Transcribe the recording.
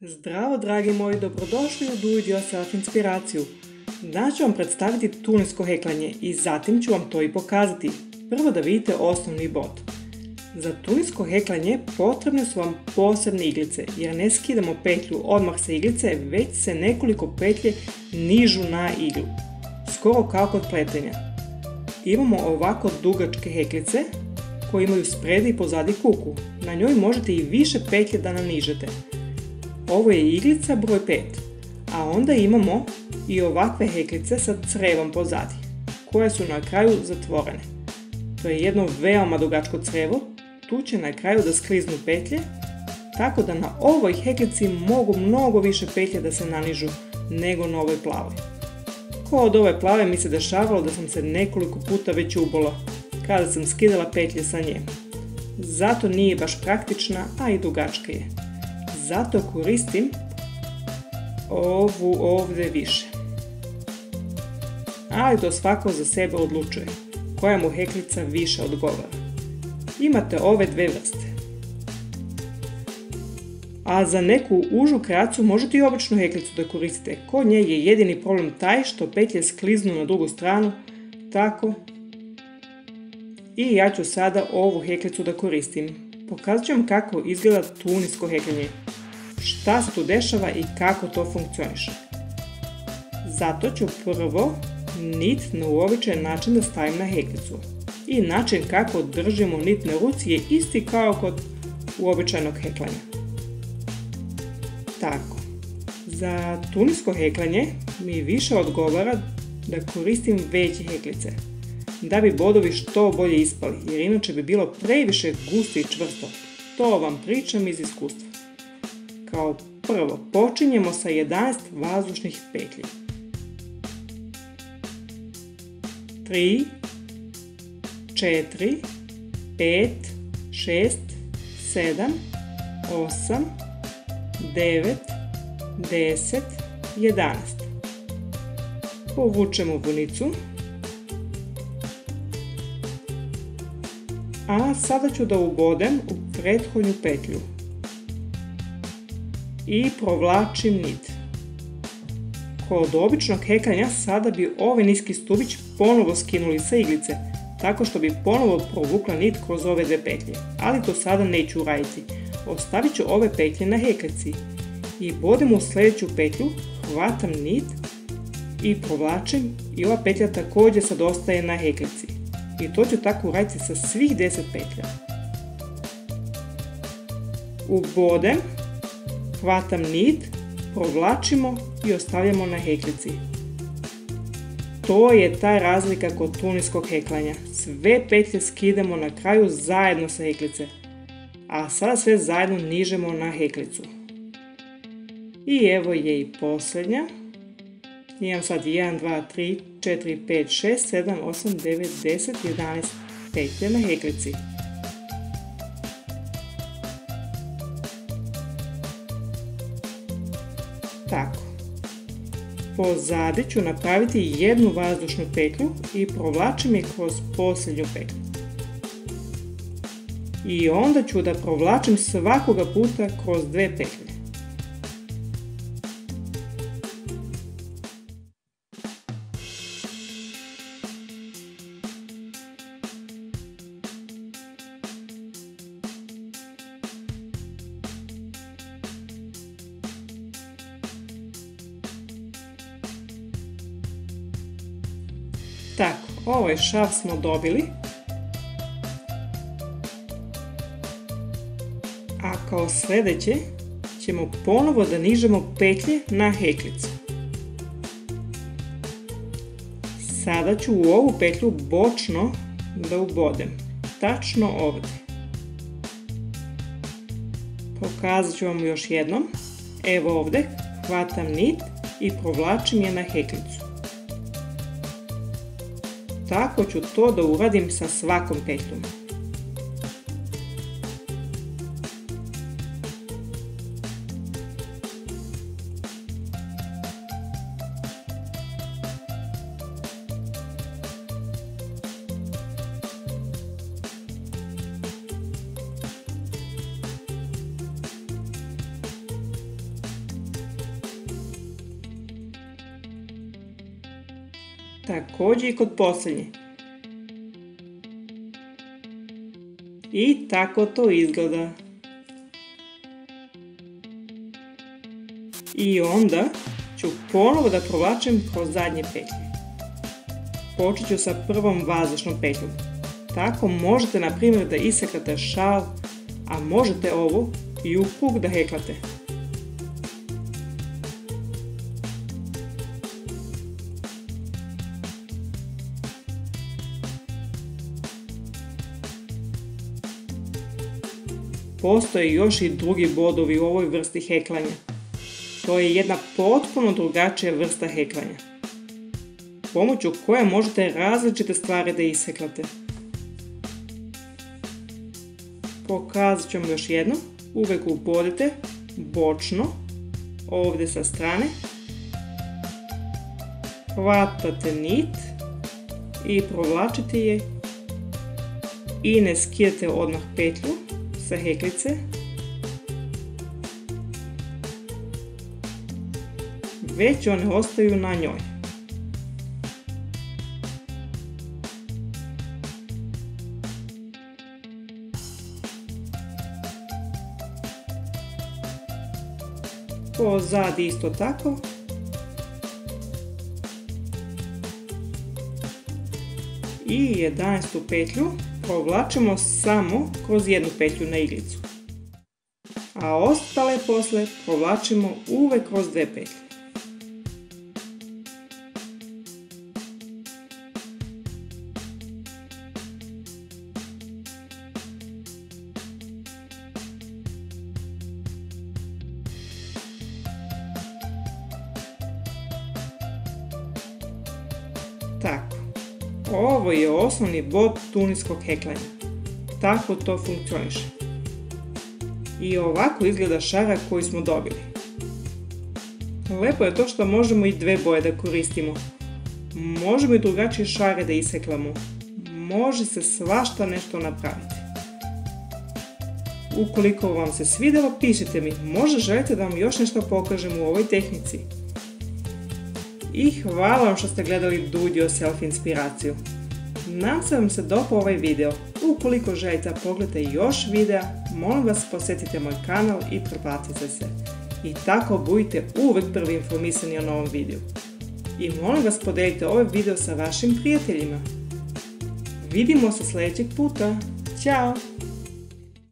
Zdravo dragi moji, dobrodošli u Do It Yourself inspiraciju. Danas ću vam predstaviti tunisko heklanje i zatim ću vam to i pokazati. Prvo da vidite osnovni bod. Za tunisko heklanje potrebne su vam posebne iglice jer ne skidamo petlju odmah sa iglice, već se nekoliko petlje nižu na iglu. Skoro kao kod pletenja. Imamo ovako dugačke heklice koje imaju spredi i pozadi kuku. Na njoj možete i više petlje da nanižete. Ovo je iglica broj 5, a onda imamo i ovakve heklice sa crevom pozadi, koje su na kraju zatvorene. To je jedno veoma dugačko crevo, tu će na kraju da skliznu petlje, tako da na ovoj heklici mogu mnogo više petlje da se nanižu nego na ovoj plavoj. Kod ove plave mi se dešavalo da sam se nekoliko puta već ubola kada sam skidala petlje sa nje. Zato nije baš praktična, a i dugačka je. Zato koristim ovu ovdje više. Ali to svako za sebe odlučuje, koja mu heklica više odgovara. Imate ove dve vrste. A za neku užu kracu možete i običnu heklicu da koristite. Kod nje je jedini problem taj što petlje skliznu na drugu stranu, tako. I ja ću sada ovu heklicu da koristim. Pokazat ću vam kako izgleda tunisko heklanje. Šta se tu dešava i kako to funkcioniše. Zato ću prvo nit na uobičajen način da stavim na heklicu. I način kako držimo nit na ruci je isti kao kod uobičajenog heklanja. Tako. Za tunisko heklanje mi više odgovara da koristim veće heklice, da bi bodovi što bolje ispali, jer inače bi bilo previše gusto i čvrsto. To vam pričam iz iskustva. Kao prvo počinjemo sa 11 vazdušnih petlji. 3, 4, 5, 6, 7, 8, 9, 10, 11. Povučemo vunicu. A sada ću da ubodem u prethodnju petlju. I provlačim nit. Kod običnog heklanja sada bi ovaj niski stubić ponovo skinuli sa iglice, tako što bi ponovo provukla nit kroz ove dve petlje, ali to sada neću uraditi. Ostavit ću ove petlje na heklici i bodem u sljedeću petlju, hvatam nit i provlačim i ova petlja također sad ostaje na heklici. I to ću tako uraditi sa svih 10 petlja. Ubodem, hvatam nit, provlačimo i ostavljamo na heklici. To je ta razlika kod tuniskog heklanja. Sve petlje skidamo na kraju zajedno sa heklice, a sada sve zajedno nižemo na heklicu. I evo je i posljednja. Imam sad 1, 2, 3, 4, 5, 6, 7, 8, 9, 10, 11 petlje na heklici. Tako. Pozadi ću napraviti jednu vazdušnu petlju i provlačim je kroz posljednju petlju. I onda ću da provlačim svakoga puta kroz dve petlje. Tako, ovaj šav smo dobili. A kao sljedeće ćemo ponovo da nižemo petlje na heklicu. Sada ću u ovu petlju bočno da ubodem, tačno ovdje. Pokazat ću vam još jednom. Evo ovdje, hvatam nit i provlačim je na heklicu. Tako ću to da uradim sa svakom petljom. Također i kod posljednje. I tako to izgleda. I onda ću ponovo da provlačim kroz zadnje petlje. Počet ću sa prvom vazdušnom petljom. Tako možete na primjer da isekate šal, a možete ovo i u krug da heklate. Postoje još i drugi bodovi u ovoj vrsti heklanja. To je jedna potpuno drugačija vrsta heklanja, pomoću koje možete različite stvari da isheklate. Pokazat ću vam još jednom. Uvijek ubodite bočno, ovdje sa strane, hvatate nit i provlačite je i ne skidate odmah petlju sa heklice, već one ostaju na njoj. Pozadi isto tako. I 11. petlju provlačimo samo kroz jednu petlju na iglicu, a ostale posle provlačimo uvek kroz dve petlje. Tako, ovo je osnovni bod tuniskog heklanja. Tako to funkcioniše. I ovako izgleda šarak koji smo dobili. Lepo je to što možemo i dve boje da koristimo. Možemo i drugačije šare da isheklamo. Može se svašta nešto napraviti. Ukoliko vam se svidjelo, pišite mi. Možda želite da vam još nešto pokažem u ovoj tehnici. I hvala vam što ste gledali Do It Yourself inspiraciju. Nadam se vam se dopao ovaj video. Ukoliko želite da pogledate još videa, molim vas posjetite moj kanal i pretplatite se. I tako budite uvijek prvi informisani o novom videu. I molim vas podijelite ovaj video sa vašim prijateljima. Vidimo se sljedećeg puta. Ćao!